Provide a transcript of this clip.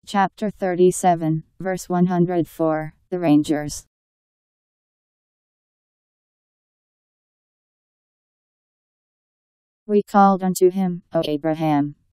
Chapter 37, verse 104, The Rangers. We called unto him, O Abraham,